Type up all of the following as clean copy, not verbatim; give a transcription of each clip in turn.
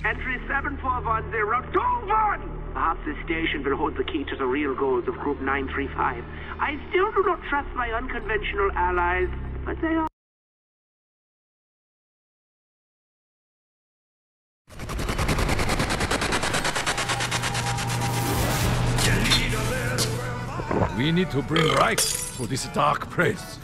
Entry 741021! Perhaps this station will hold the key to the real goals of Group 935. I still do not trust my unconventional allies, but they are... We need to bring right to this dark place.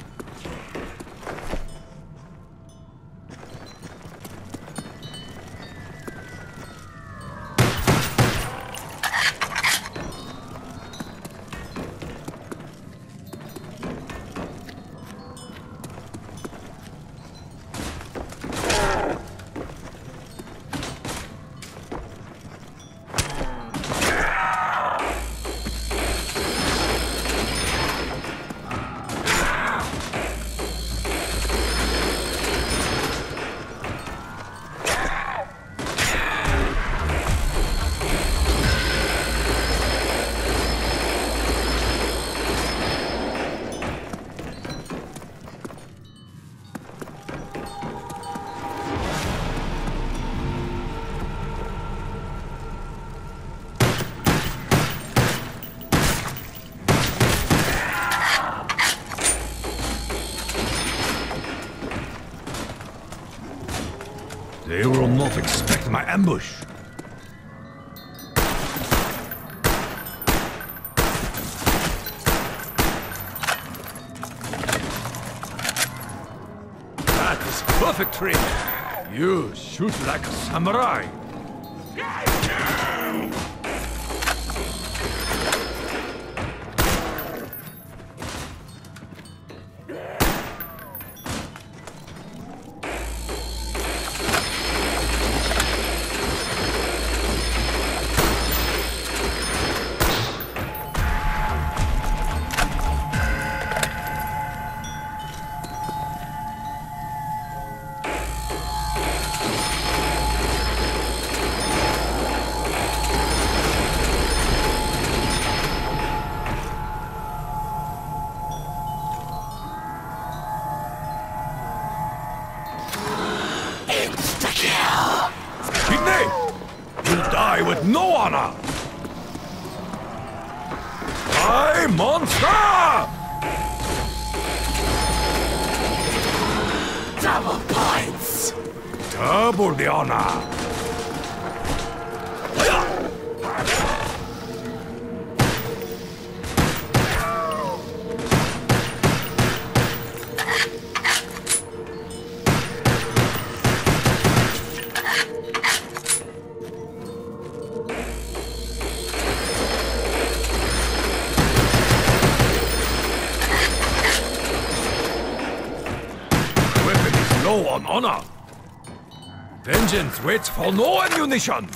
They will not expect my ambush. That is perfect training. You shoot like a samurai. You die with no honor! Die, monster! Double points! Double the honor! Low on honor. Vengeance waits for no ammunition.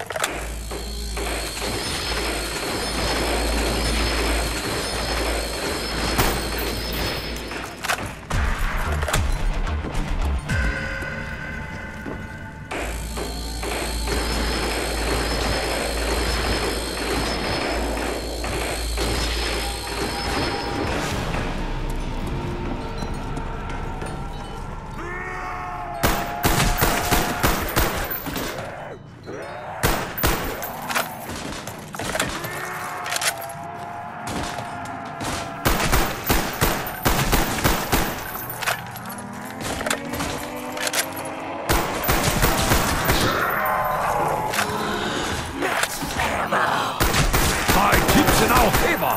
In our favor!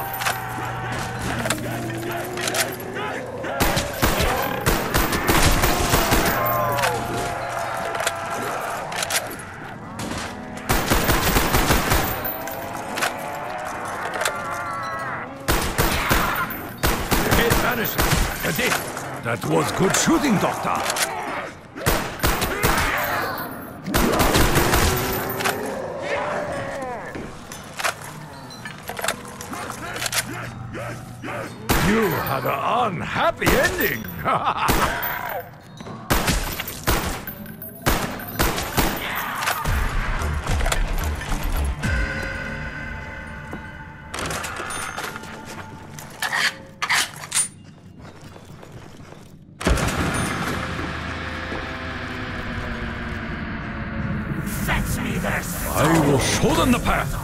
The head vanishes. That was good shooting, Doctor. You had an unhappy ending! Fetch me I will show them the path.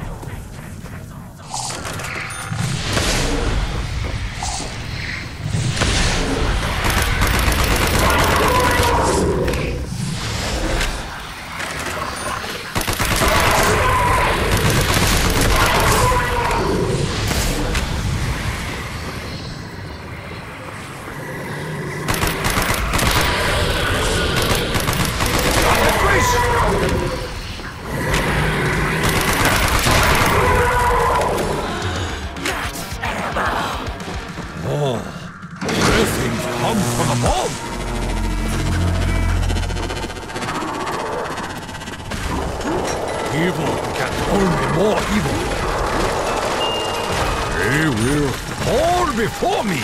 Evil begets only more evil. They will fall before me.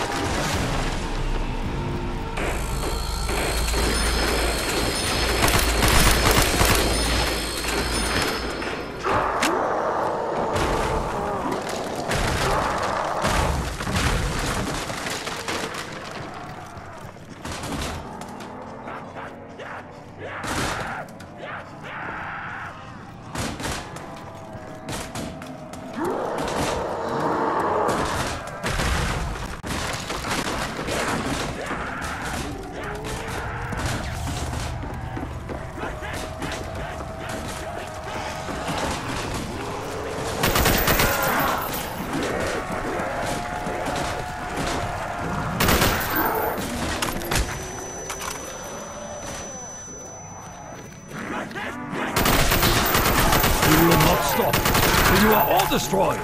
You will not stop, or you are all destroyed!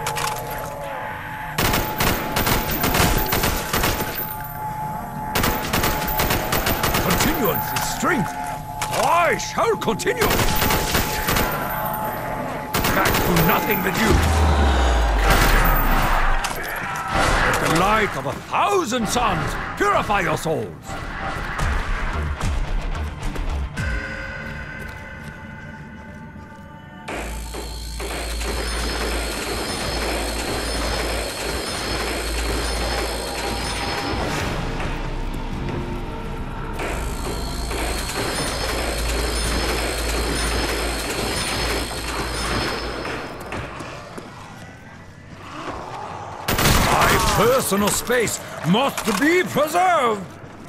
Continuance is strength! I shall continue! Back to nothing with you! Let the light of 1,000 suns purify your souls! Personal space must be preserved!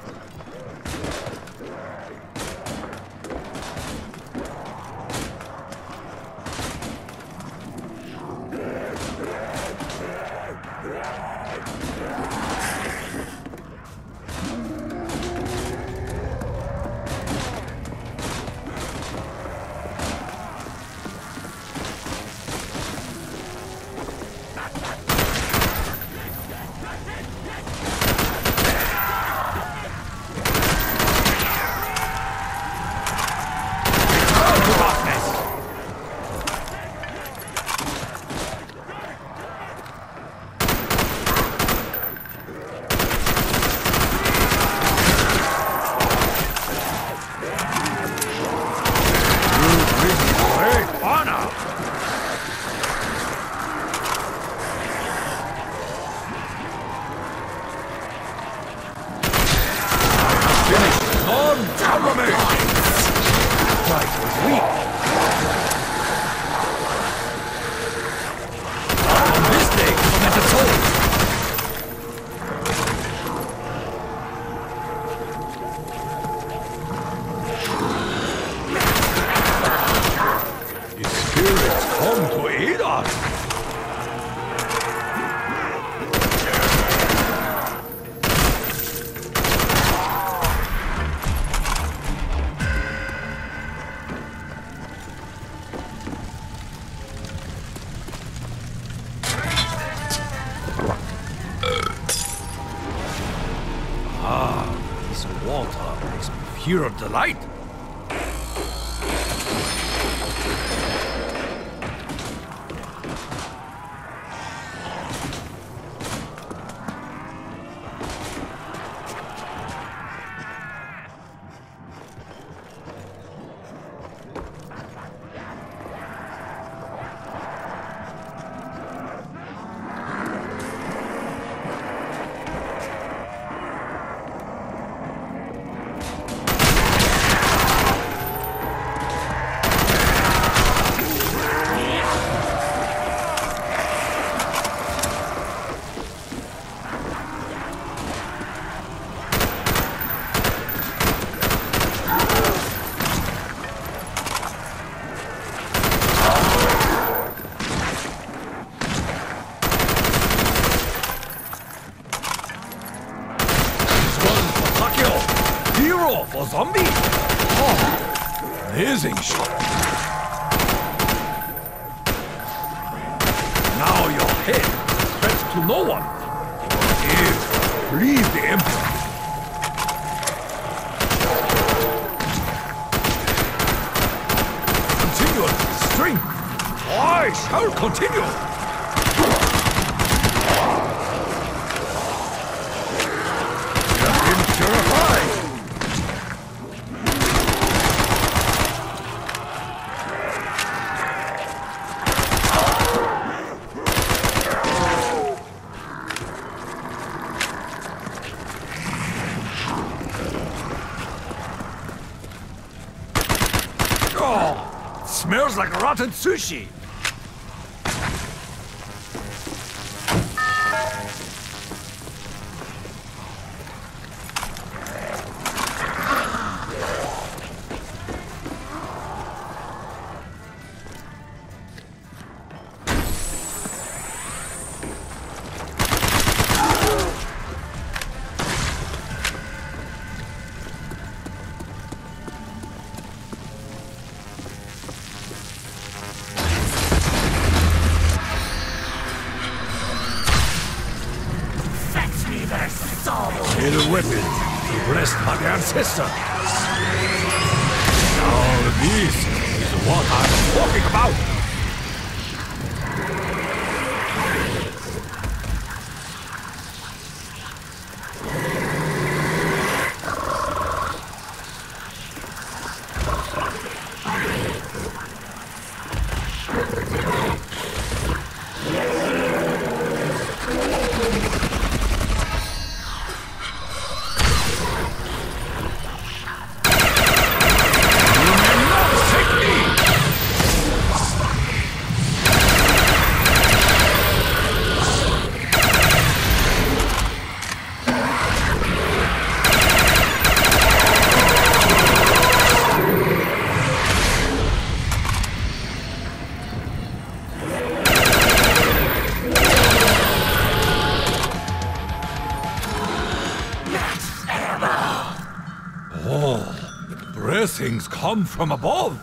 Pure delight. Amazing shot. Now your head threats to no one. Please the Emperor. Continuous strength. I shall continue. You have been purified. Oh, smells like rotten sushi. A weapon blessed by the ancestor. Now this is what I'm talking about. Things come from above.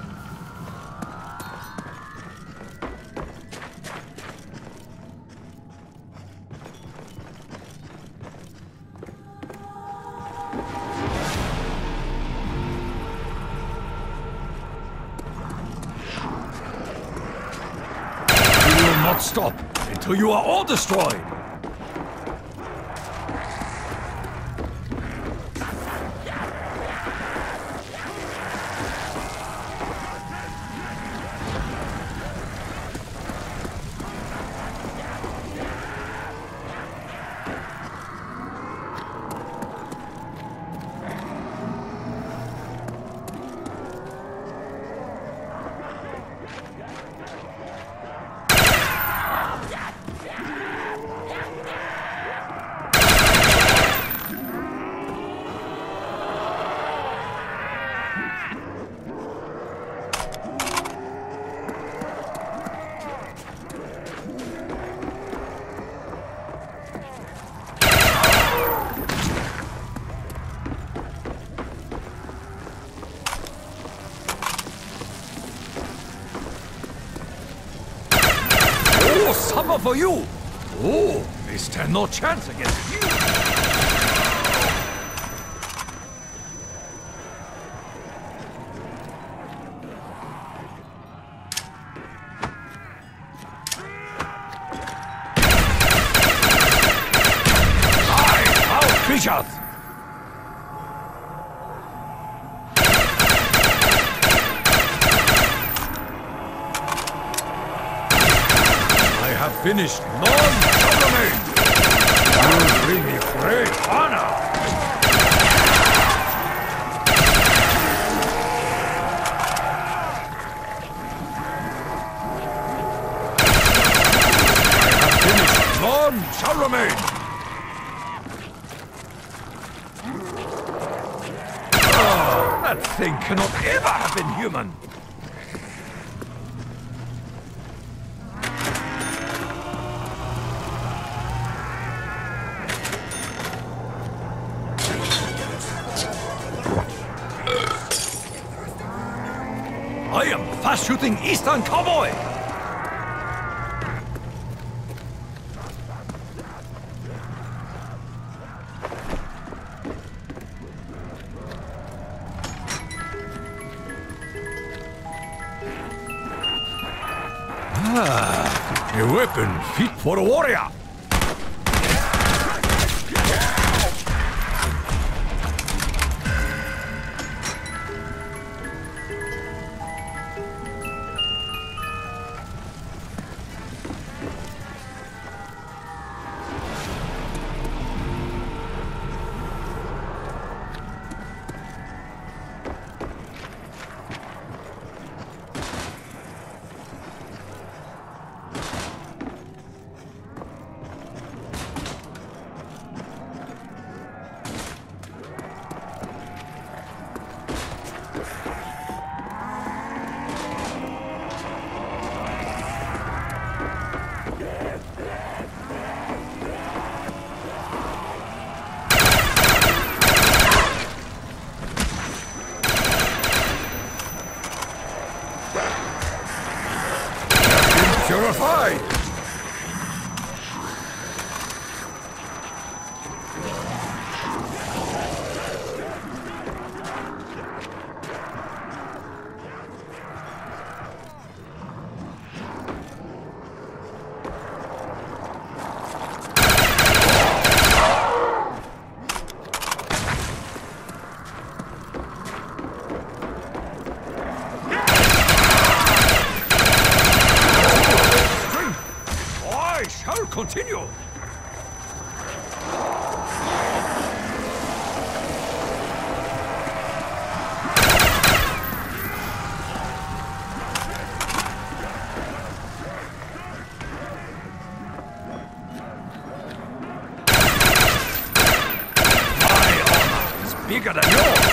You will not stop until you are all destroyed. Summer for you! Oh, they stand no chance against you! Die, foul creatures! Finished. None shall remain. You bring me great honor. I have finished. None shall remain. Oh, that thing cannot ever have been human. I am a fast-shooting Eastern cowboy! A weapon fit for a warrior! Purified! Continue! My honor is bigger than yours!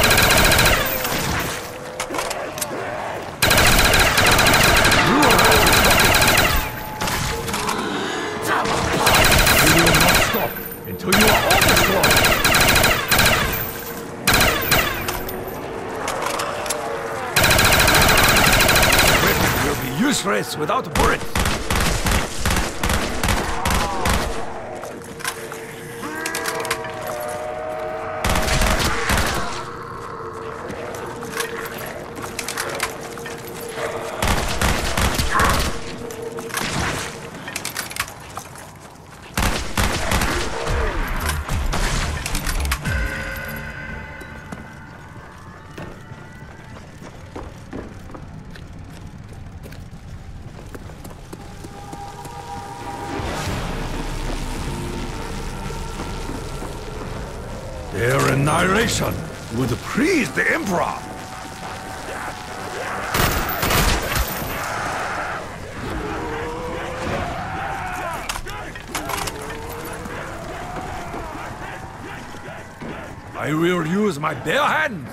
Until you are all destroyed! The weapon will be useless without bullets! Their annihilation would please the Emperor! I will use my bare hands!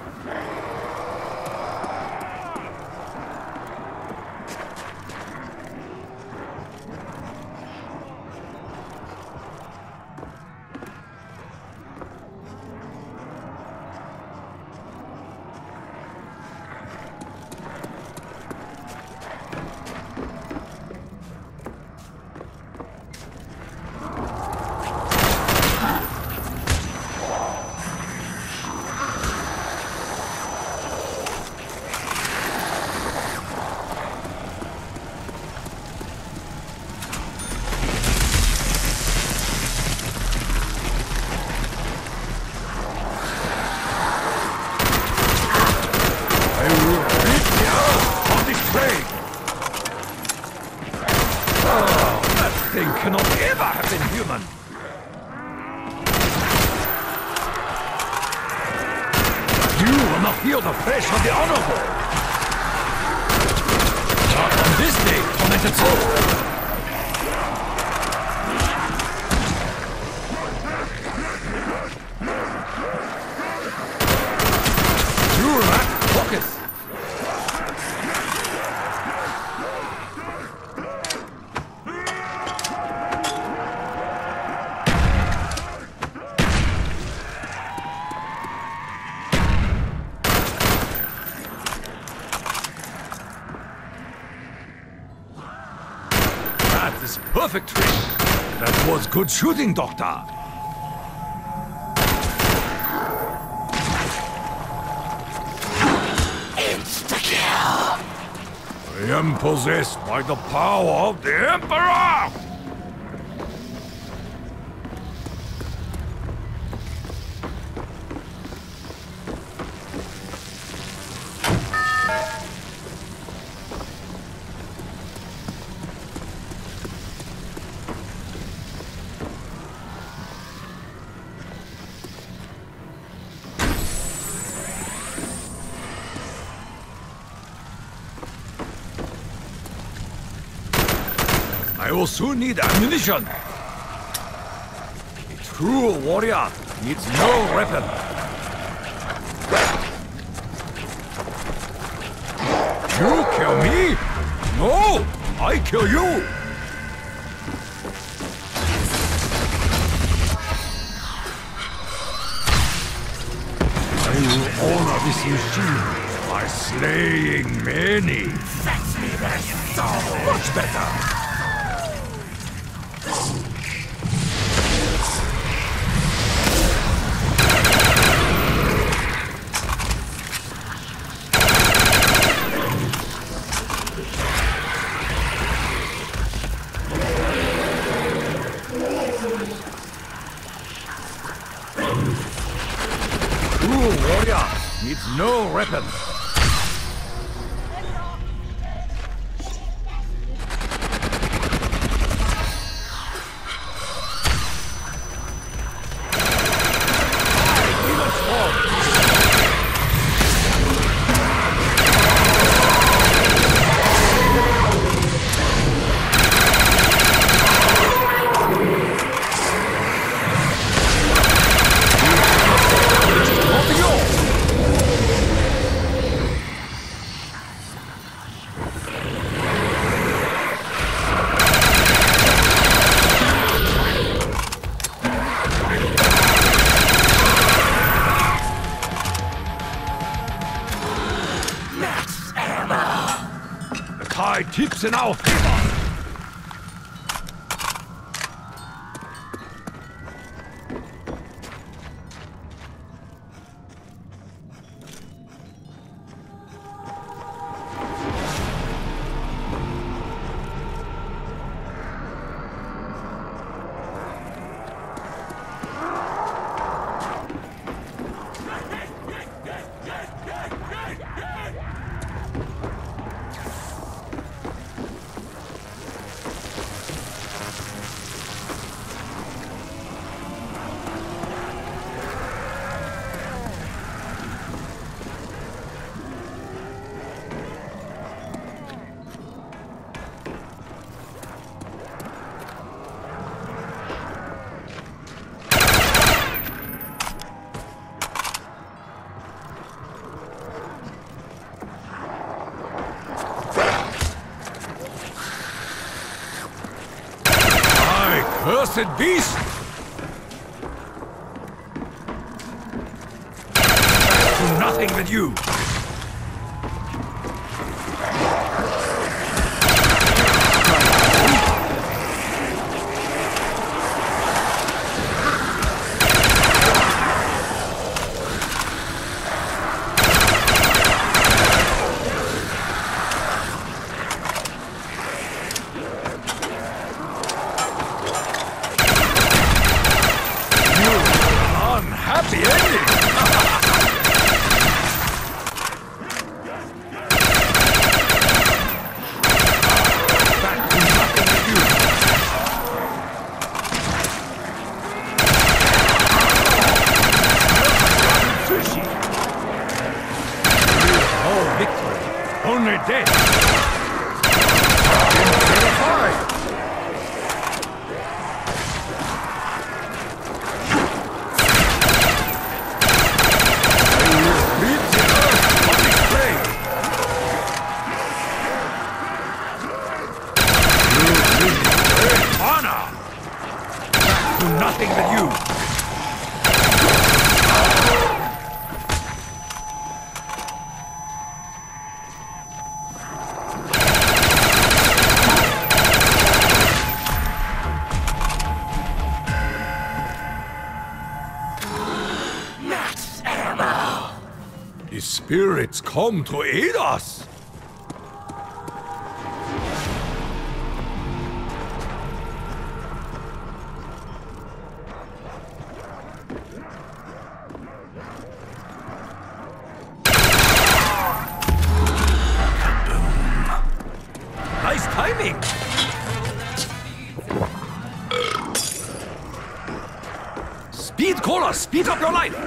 Cannot ever have been human! You will not feel the flesh of the honorable! Not on this day, tormented soul! You lack focus! perfect trick. That was good shooting, Doctor. Insta-kill! I am possessed by the power of the Emperor! I will soon need ammunition. A true warrior needs no weapon. You kill me? No, I kill you. I will honor this machine by slaying many. Fetch me their soul! Much better. Warrior needs no weapon. Tide tips in our favor. Cursed beast! Do nothing with you! Happy ending! Back to nothing with you! Sushi! No victory, only death! Nothing but you! spirits come to aid us. Nice timing! Speed caller, speed up your line!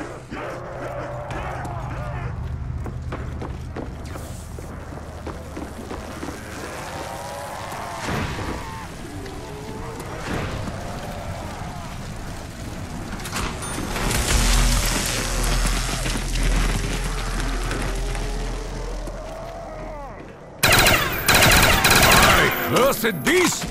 Cursed beast!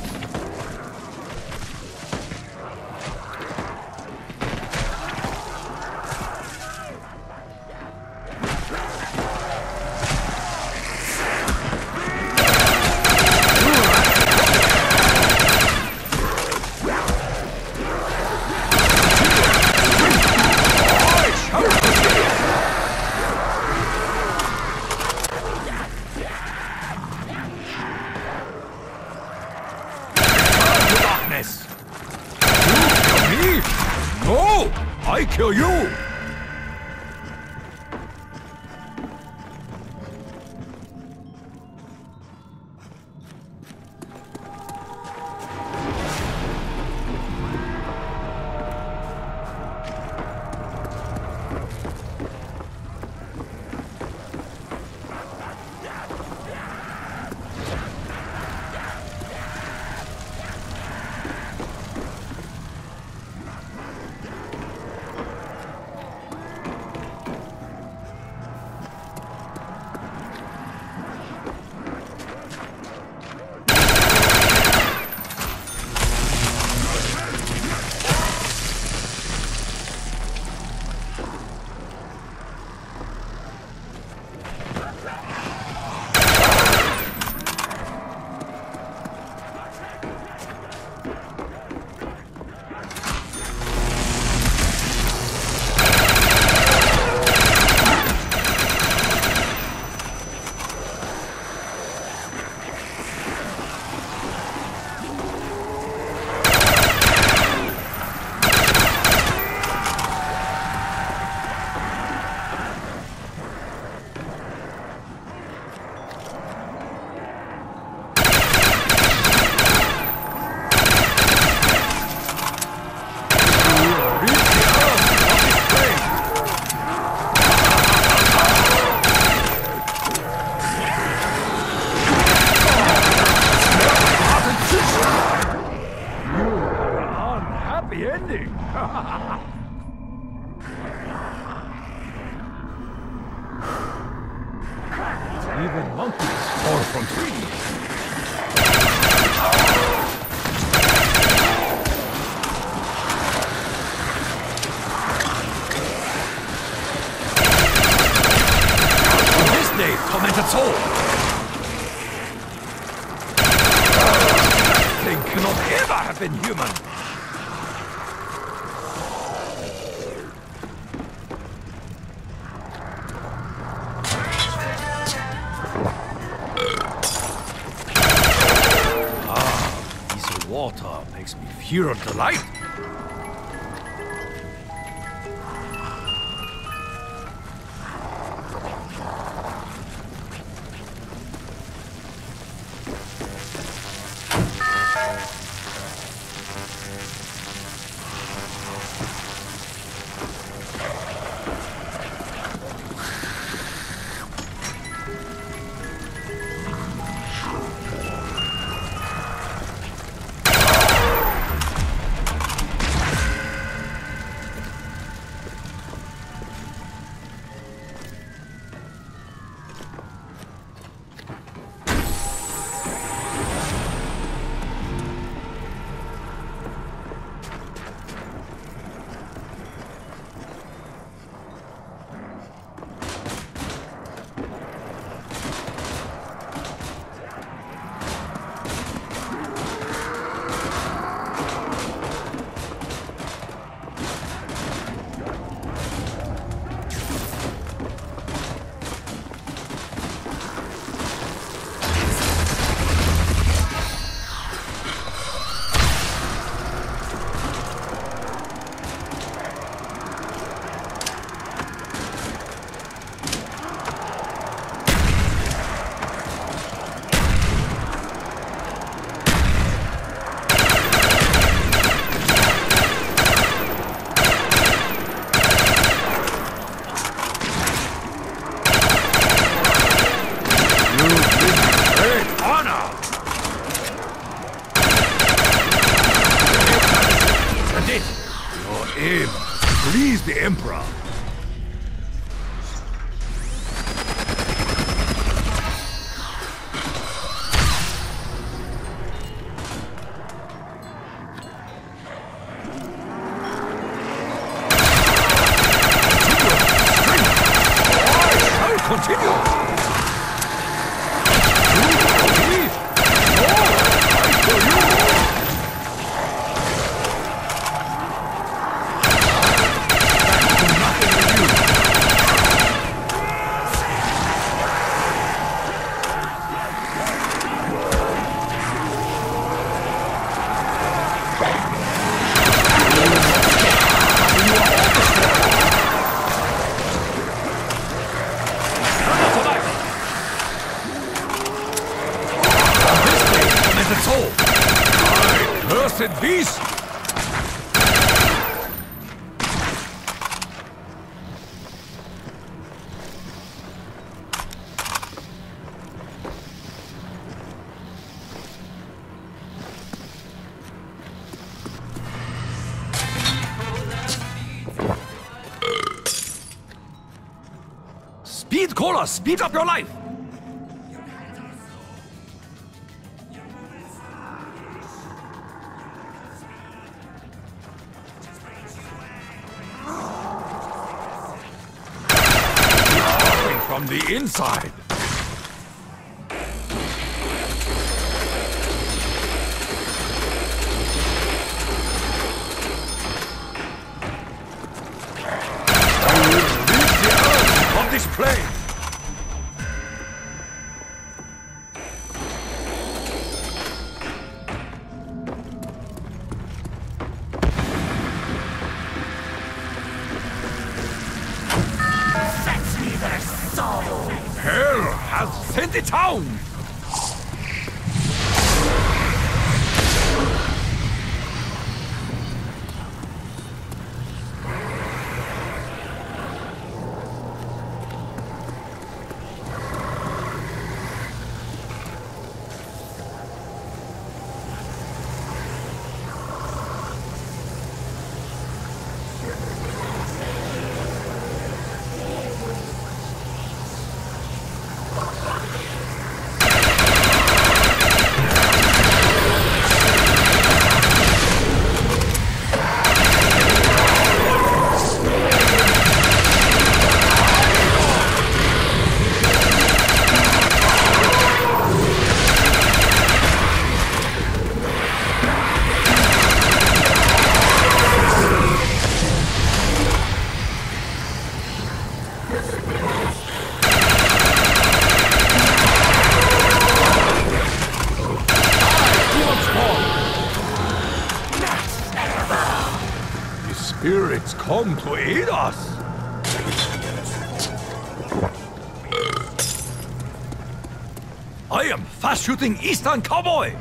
I kill you! Even monkeys fall from trees. On this day, tormented soul. They cannot ever have been human. Water makes me fear of the light. the Emperor. Beast! Speed, Cola! Speed up your life! From the inside. I will rid the earth of this plague. Hell has sent it down! Spirits come to aid us! I am fast-shooting Eastern Cowboy!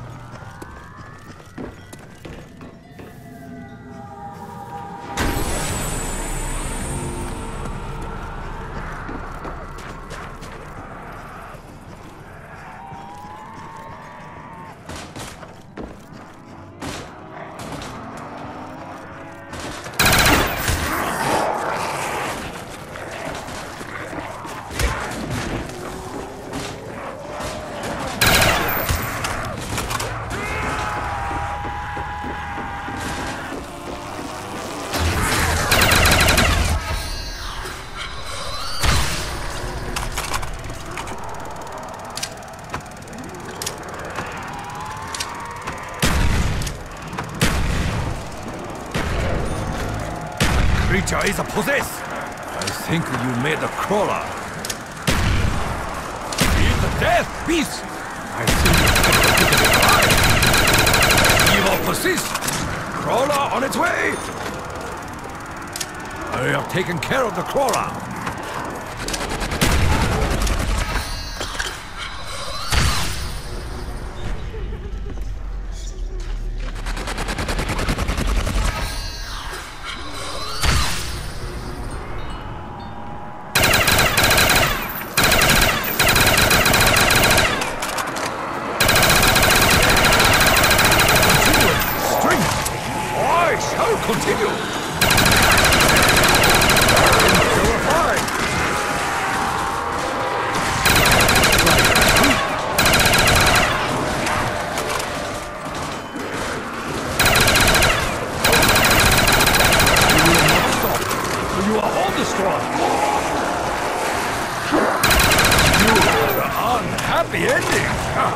Creature is possessed! I think you made a crawler. Eat the death, beast! I think you evil persists! Crawler on its way! I have taken care of the crawler. Continue! happy ending!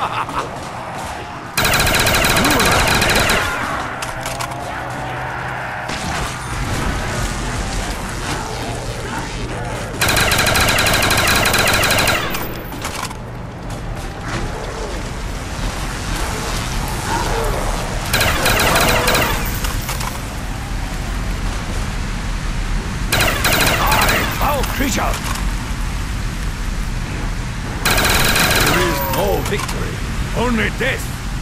Creature! There is no victory, only death!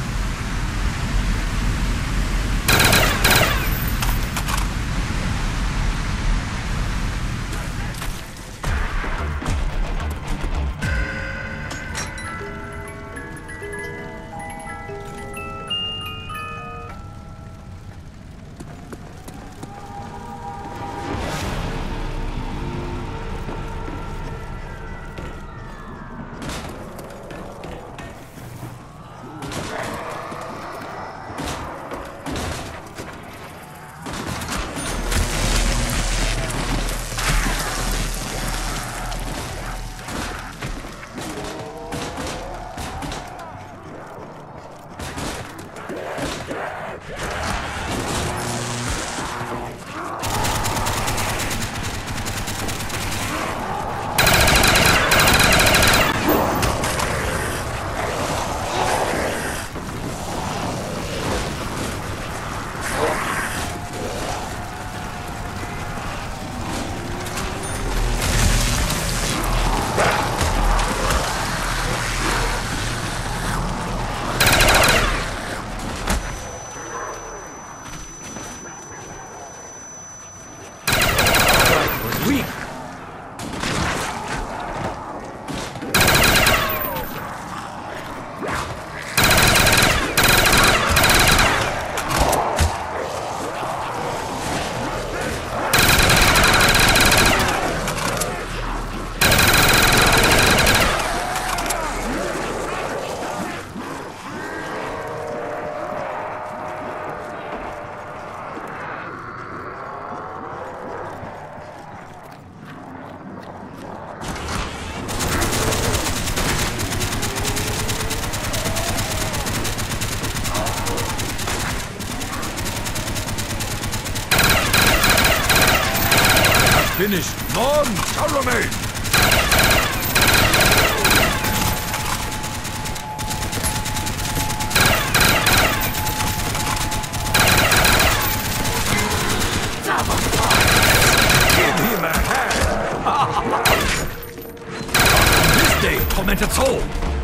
Finished. None shall remain. Give him a hand. This day, tormented soul.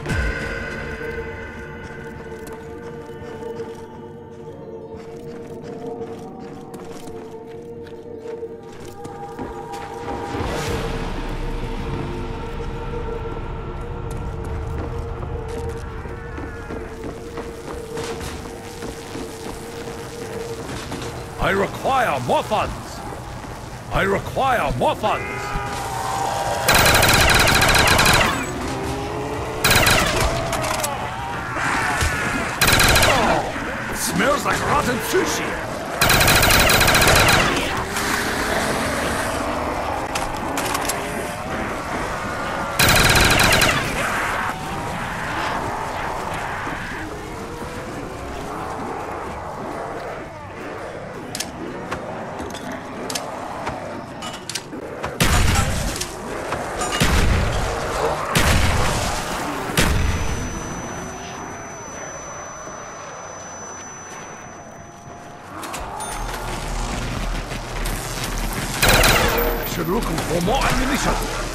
I require more funds! I require more funds! Oh, it smells like rotten sushi! Looking for more ammunition.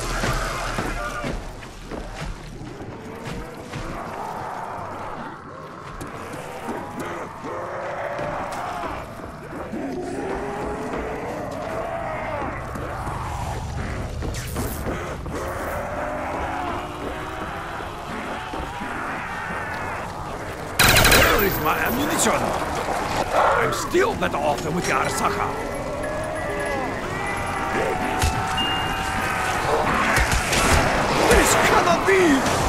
Where is my ammunition? I'm still better off than with the Arasaka. Cannot be!